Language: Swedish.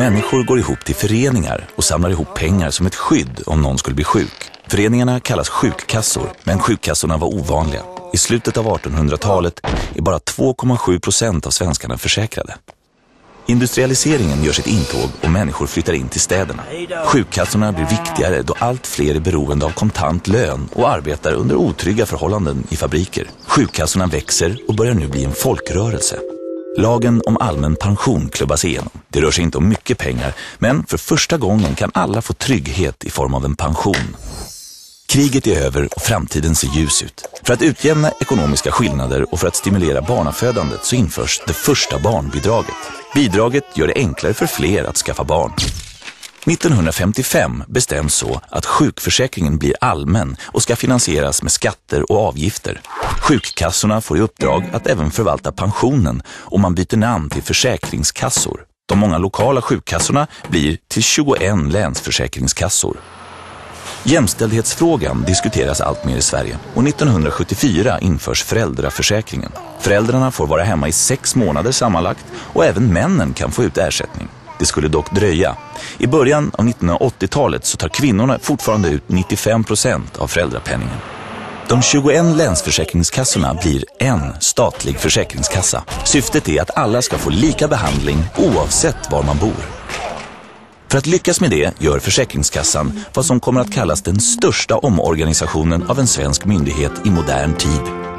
Människor går ihop till föreningar och samlar ihop pengar som ett skydd om någon skulle bli sjuk. Föreningarna kallas sjukkassor, men sjukkassorna var ovanliga. I slutet av 1800-talet är bara 2,7% av svenskarna försäkrade. Industrialiseringen gör sitt intåg och människor flyttar in till städerna. Sjukkassorna blir viktigare då allt fler är beroende av kontant lön och arbetar under otrygga förhållanden i fabriker. Sjukkassorna växer och börjar nu bli en folkrörelse. Lagen om allmän pension klubbas igenom. Det rör sig inte om mycket pengar, men för första gången kan alla få trygghet i form av en pension. Kriget är över och framtiden ser ljus ut. För att utjämna ekonomiska skillnader och för att stimulera barnafödandet så införs det första barnbidraget. Bidraget gör det enklare för fler att skaffa barn. 1955 bestäms så att sjukförsäkringen blir allmän och ska finansieras med skatter och avgifter. Sjukkassorna får i uppdrag att även förvalta pensionen och man byter namn till försäkringskassor. De många lokala sjukkassorna blir till 21 länsförsäkringskassor. Jämställdhetsfrågan diskuteras allt mer i Sverige och 1974 införs föräldraförsäkringen. Föräldrarna får vara hemma i 6 månader sammanlagt och även männen kan få ut ersättning. Det skulle dock dröja. I början av 1980-talet så tar kvinnorna fortfarande ut 95% av föräldrapenningen. De 21 länsförsäkringskassorna blir en statlig försäkringskassa. Syftet är att alla ska få lika behandling oavsett var man bor. För att lyckas med det gör Försäkringskassan vad som kommer att kallas den största omorganisationen av en svensk myndighet i modern tid.